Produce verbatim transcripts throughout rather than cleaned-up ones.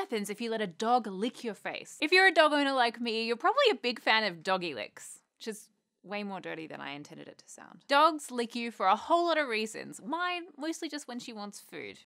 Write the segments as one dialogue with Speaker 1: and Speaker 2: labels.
Speaker 1: happens if you let a dog lick your face? If you're a dog owner like me, you're probably a big fan of doggy licks, which is way more dirty than I intended it to sound. Dogs lick you for a whole lot of reasons. Mine, mostly just when she wants food.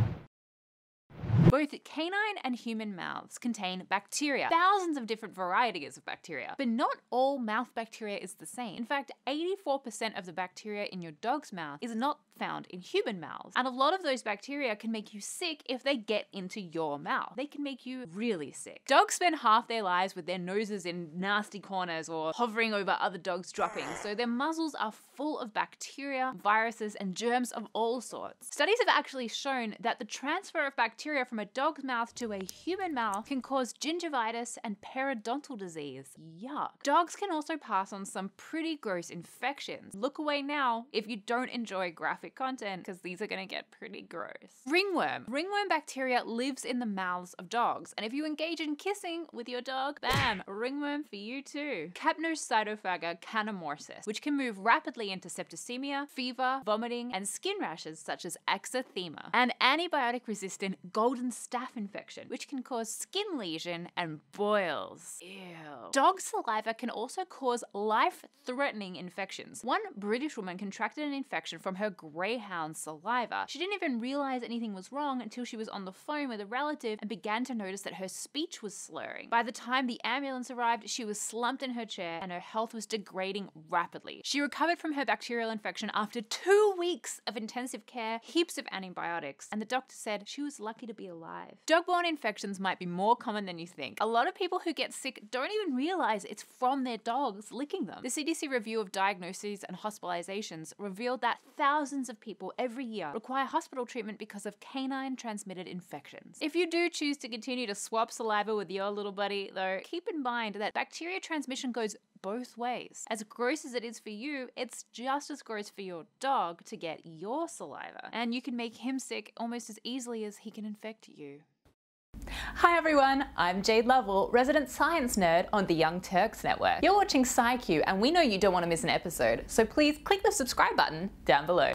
Speaker 1: Both canine and human mouths contain bacteria, thousands of different varieties of bacteria, but not all mouth bacteria is the same. In fact, eighty-four percent of the bacteria in your dog's mouth is not found in human mouths. And a lot of those bacteria can make you sick if they get into your mouth. They can make you really sick. Dogs spend half their lives with their noses in nasty corners or hovering over other dogs' droppings, so their muzzles are full of bacteria, viruses, and germs of all sorts. Studies have actually shown that the transfer of bacteria from a dog's mouth to a human mouth can cause gingivitis and periodontal disease. Yuck. Dogs can also pass on some pretty gross infections. Look away now if you don't enjoy graphic content, because these are going to get pretty gross. Ringworm. Ringworm bacteria lives in the mouths of dogs, and if you engage in kissing with your dog, bam, ringworm for you too. Capnocytophaga canomorsis, which can move rapidly into septicemia, fever, vomiting, and skin rashes such as eczema. And antibiotic-resistant golden staph infection, which can cause skin lesion and boils. Ew. Dog saliva can also cause life-threatening infections. One British woman contracted an infection from her greyhound saliva. She didn't even realize anything was wrong until she was on the phone with a relative and began to notice that her speech was slurring. By the time the ambulance arrived, she was slumped in her chair and her health was degrading rapidly. She recovered from her bacterial infection after two weeks of intensive care, heaps of antibiotics, and the doctor said she was lucky to be alive. Dog-borne infections might be more common than you think. A lot of people who get sick don't even realize it's from their dogs licking them. The C D C review of diagnoses and hospitalizations revealed that thousands of people every year require hospital treatment because of canine transmitted infections. If you do choose to continue to swap saliva with your little buddy, though, keep in mind that bacteria transmission goes both ways. As gross as it is for you, it's just as gross for your dog to get your saliva. And you can make him sick almost as easily as he can infect you.
Speaker 2: Hi everyone, I'm Jade Lovell, resident science nerd on the Young Turks Network. You're watching SciQ, and we know you don't want to miss an episode, so please click the subscribe button down below.